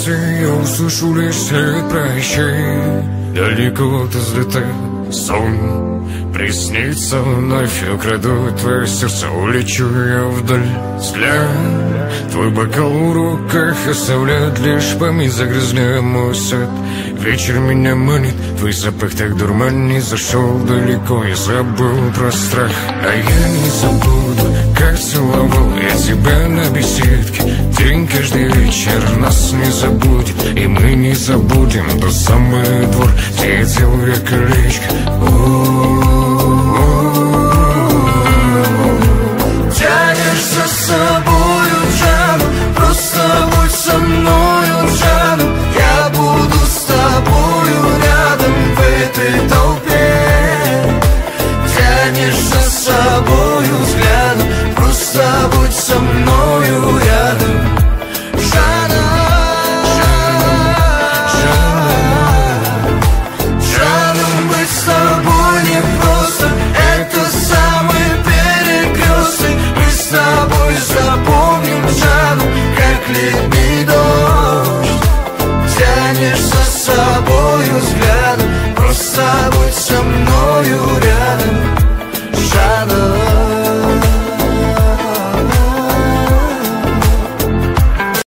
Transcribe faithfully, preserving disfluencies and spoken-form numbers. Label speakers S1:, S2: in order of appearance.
S1: сердце я услышу лишь след прощай. Далеко ты взлетает сон, приснится вновь, украду твое сердце, улечу я вдаль. Взгляд, твой бокал в руках оставляет лишь память, загрязняя мой сад. Вечер меня манит, твой запах так дурманит, зашел далеко, я забыл про страх. А я не забуду, как целовал я тебя на беседке. День каждый вечер нас не забудет, и мы не забудем тот самый двор, где я делал я колечко.
S2: Тянешь за собою, Джану, просто будь со мною, Джану. Я буду с тобою рядом в этой толпе. Тянешь за собою взглядом, просто будь со мною рядом. Джана, Джану, быть с тобой непросто, это самый перекресток. Мы с тобой запомним, Джану, как летний дождь. Тянешь за собою взглядом, просто будь со мною